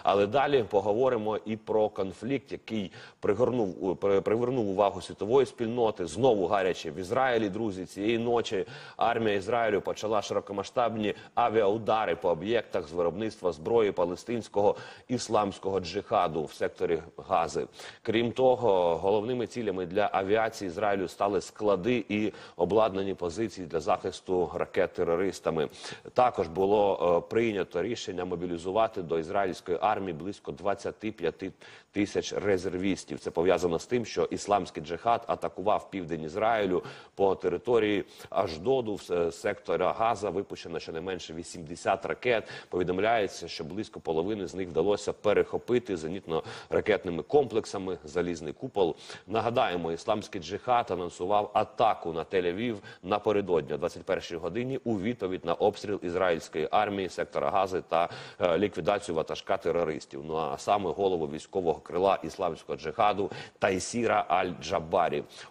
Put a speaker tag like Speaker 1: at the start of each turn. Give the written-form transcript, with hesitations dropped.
Speaker 1: Але далі поговоримо і про конфлікт, який привернув увагу світової спільноти. Знову гаряче в Ізраїлі, друзі. Цієї ночі армія Ізраїлю почала широкомасштабні авіаудари по об'єктах з виробництва зброї палестинського ісламського джихаду в секторі Гази. Крім того, головними цілями для авіації Ізраїлю стали склади і обладнані позиції для захисту ракет терористами. Також було прийнято рішення мобілізувати до ізраїльської армії близько 25 тисяч резервістів. Це пов'язано з тим, що ісламський джихад атакував південь Ізраїлю по території Ашдоду, в сектора Газа випущено щонайменше 80 ракет. Повідомляється, що близько половини з них вдалося перехопити зенітно-ракетними комплексами «Залізний купол». Нагадаємо, ісламський джихад анонсував атаку на Тель-Авів напередодні о 21-й годині у відповідь на обстріл ізраїльської армії сектора Гази та ліквідацію ватажка терористів. Ну а саме голову військового крила ісламського джихаду Тайсіра Аль-Джабарі.